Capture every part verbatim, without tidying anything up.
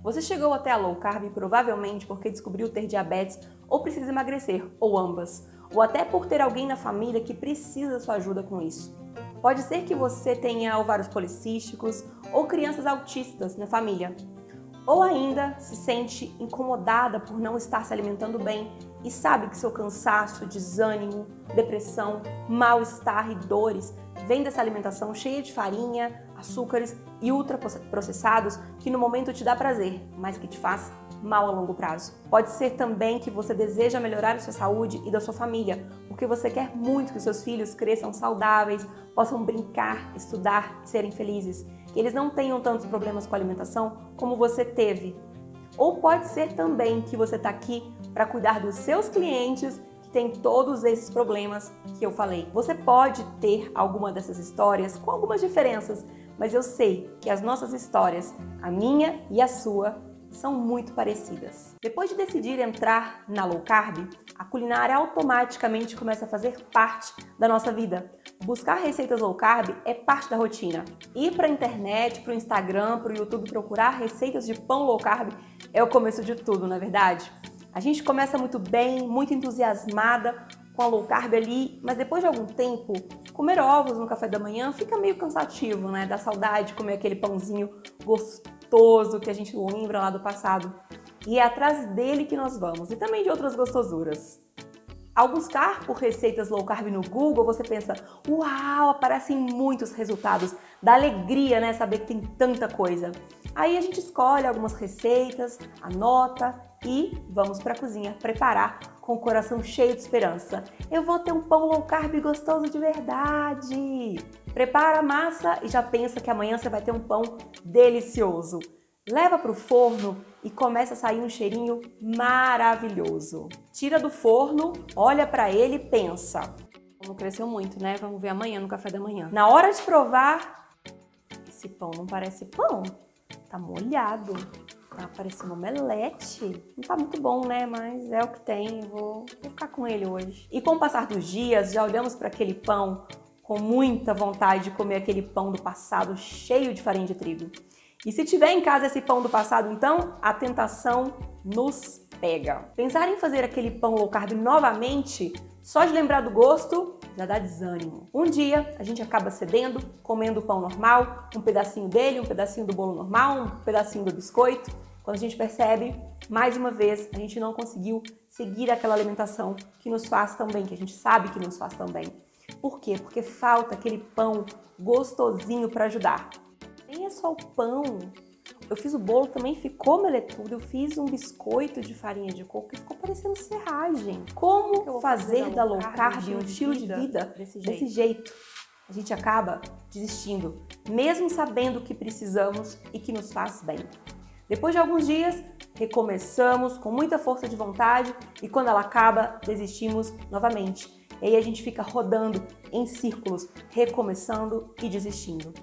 Você chegou até a low carb provavelmente porque descobriu ter diabetes ou precisa emagrecer, ou ambas, ou até por ter alguém na família que precisa da sua ajuda com isso. Pode ser que você tenha ovários policísticos ou crianças autistas na família, ou ainda se sente incomodada por não estar se alimentando bem e sabe que seu cansaço, desânimo, depressão, mal-estar e dores vem dessa alimentação cheia de farinha, açúcares e ultraprocessados que no momento te dá prazer, mas que te faz mal a longo prazo. Pode ser também que você deseja melhorar a sua saúde e da sua família, porque você quer muito que seus filhos cresçam saudáveis, possam brincar, estudar e serem felizes, que eles não tenham tantos problemas com a alimentação como você teve. Ou pode ser também que você está aqui para cuidar dos seus clientes que têm todos esses problemas que eu falei. Você pode ter alguma dessas histórias com algumas diferenças, mas eu sei que as nossas histórias, a minha e a sua, são muito parecidas. Depois de decidir entrar na low carb, a culinária automaticamente começa a fazer parte da nossa vida. Buscar receitas low carb é parte da rotina. Ir para a internet, para o Instagram, para o YouTube procurar receitas de pão low carb é o começo de tudo, não é verdade? A gente começa muito bem, muito entusiasmada com a low carb ali, mas depois de algum tempo, comer ovos no café da manhã fica meio cansativo, né? Dá saudade de comer aquele pãozinho gostoso que a gente lembra lá do passado. E é atrás dele que nós vamos, e também de outras gostosuras. Ao buscar por receitas low carb no Google, você pensa, uau, aparecem muitos resultados, dá alegria, né, saber que tem tanta coisa. Aí a gente escolhe algumas receitas, anota e vamos para a cozinha preparar com o coração cheio de esperança. Eu vou ter um pão low carb gostoso de verdade. Prepara a massa e já pensa que amanhã você vai ter um pão delicioso. Leva para o forno e começa a sair um cheirinho maravilhoso. Tira do forno, olha para ele e pensa. Não cresceu muito, né? Vamos ver amanhã no café da manhã. Na hora de provar, esse pão não parece pão. Tá molhado. Tá parecendo omelete. Não tá muito bom, né? Mas é o que tem. Vou, vou ficar com ele hoje. E com o passar dos dias, já olhamos para aquele pão com muita vontade de comer aquele pão do passado cheio de farinha de trigo. E se tiver em casa esse pão do passado, então a tentação nos pega. Pensar em fazer aquele pão low carb novamente, só de lembrar do gosto, já dá desânimo. Um dia a gente acaba cedendo, comendo o pão normal, um pedacinho dele, um pedacinho do bolo normal, um pedacinho do biscoito. Quando a gente percebe, mais uma vez, a gente não conseguiu seguir aquela alimentação que nos faz tão bem, que a gente sabe que nos faz tão bem. Por quê? Porque falta aquele pão gostosinho para ajudar. Nem é só o pão. Eu fiz o bolo, também ficou meletudo. Eu fiz um biscoito de farinha de coco que ficou parecendo serragem. Como fazer da low carb um estilo de vida desse jeito? desse jeito? A gente acaba desistindo, mesmo sabendo que precisamos e que nos faz bem. Depois de alguns dias, recomeçamos com muita força de vontade e quando ela acaba, desistimos novamente. E aí a gente fica rodando em círculos, recomeçando e desistindo.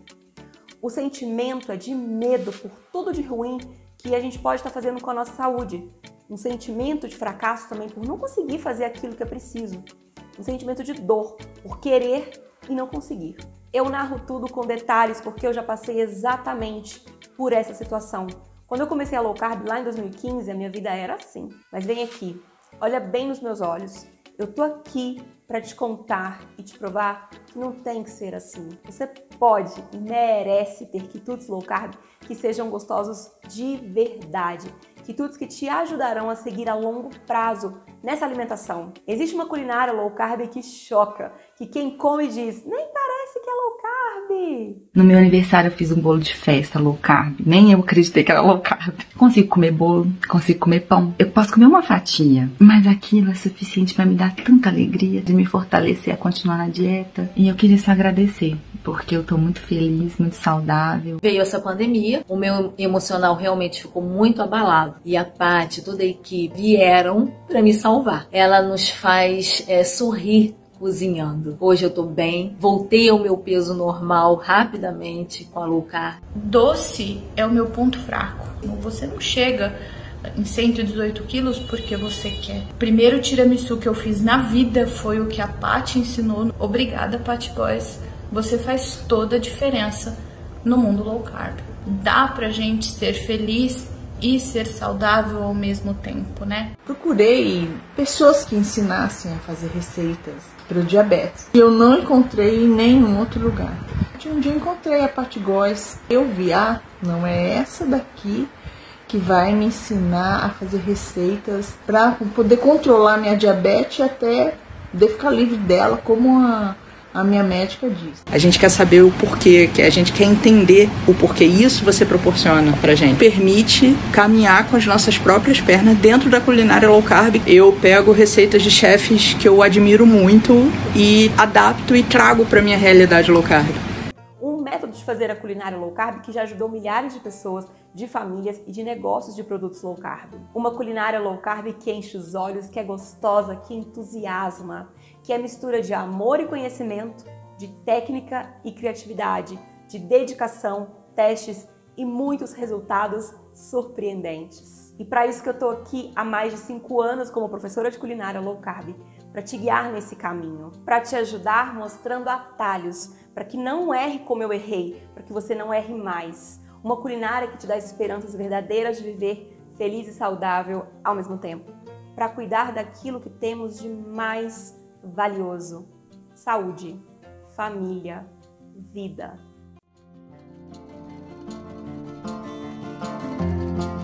O sentimento é de medo por tudo de ruim que a gente pode estar fazendo com a nossa saúde. Um sentimento de fracasso também por não conseguir fazer aquilo que é preciso. Um sentimento de dor por querer e não conseguir. Eu narro tudo com detalhes porque eu já passei exatamente por essa situação. Quando eu comecei a low carb lá em dois mil e quinze, a minha vida era assim. Mas vem aqui, olha bem nos meus olhos. Eu tô aqui para te contar e te provar que não tem que ser assim. Você pode e merece ter quitutes low carb que sejam gostosos de verdade. Quitutes que te ajudarão a seguir a longo prazo nessa alimentação. Existe uma culinária low carb que choca, que quem come diz, nem parece que é low carb. No meu aniversário eu fiz um bolo de festa low carb. Nem eu acreditei que era low carb. Consigo comer bolo, consigo comer pão. Eu posso comer uma fatia, mas aquilo é suficiente para me dar tanta alegria, de me fortalecer a continuar na dieta. E eu queria só agradecer, porque eu tô muito feliz, muito saudável. Veio essa pandemia, o meu emocional realmente ficou muito abalado. E a Paty, toda a equipe vieram para me salvar. Ela nos faz é, sorrir cozinhando. Hoje eu tô bem, voltei ao meu peso normal rapidamente com a low carb. Doce é o meu ponto fraco. Você não chega em cento e dezoito quilos porque você quer. O primeiro tiramisu que eu fiz na vida foi o que a Paty ensinou. Obrigada, Paty Boys. Você faz toda a diferença no mundo low carb. Dá pra gente ser feliz e ser saudável ao mesmo tempo, né? Procurei pessoas que ensinassem a fazer receitas para o diabetes. Eu não encontrei em nenhum outro lugar. Um dia eu encontrei a Paty Góes. Eu vi, ah, não é essa daqui que vai me ensinar a fazer receitas para poder controlar minha diabetes e até poder ficar livre dela, como a, a minha médica diz. A gente quer saber o porquê, que a gente quer entender o porquê. Isso você proporciona pra gente. Permite caminhar com as nossas próprias pernas dentro da culinária low carb. Eu pego receitas de chefes que eu admiro muito e adapto e trago pra minha realidade low carb. Um método de fazer a culinária low carb que já ajudou milhares de pessoas, de famílias e de negócios de produtos low carb. Uma culinária low carb que enche os olhos, que é gostosa, que entusiasma, que é mistura de amor e conhecimento, de técnica e criatividade, de dedicação, testes e muitos resultados surpreendentes. E para isso que eu tô aqui há mais de cinco anos como professora de culinária low carb, para te guiar nesse caminho, para te ajudar mostrando atalhos, para que não erre como eu errei, para que você não erre mais. Uma culinária que te dá esperanças verdadeiras de viver feliz e saudável ao mesmo tempo, para cuidar daquilo que temos de mais valioso: saúde, família, vida.